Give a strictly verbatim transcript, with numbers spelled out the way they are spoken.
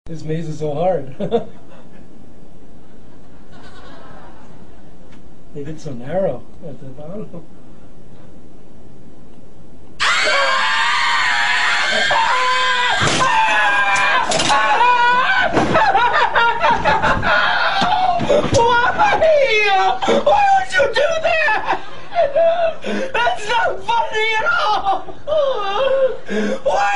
This maze is so hard. They did so narrow at the bottom. Why? Why would you do that? That's not funny at all! Why